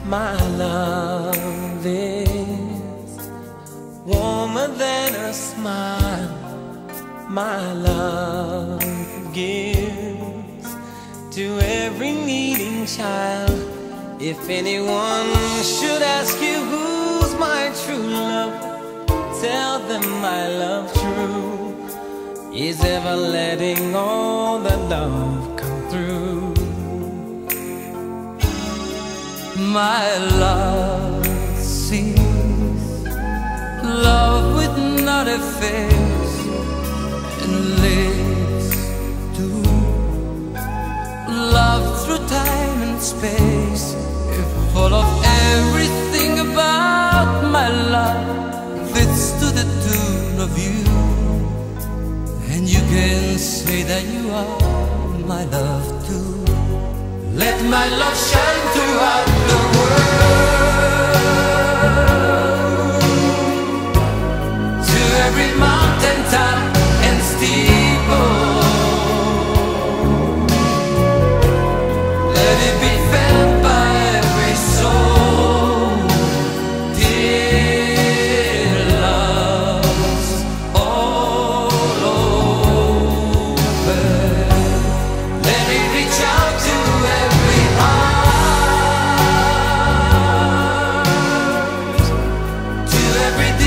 My love is warmer than a smile. My love gives to every needing child. If anyone should ask you who's my true love, tell them my love true is ever letting all the love come through. My love sees love with not a face, and lives to love through time and space. If full of everything about my love fits to the tune of you, and you can say that you are my love too. Let my love shine throughout the world, to every mountain top and steeple. Let it be felt by every soul. Dear loves all over, let it reach out to every heart, to every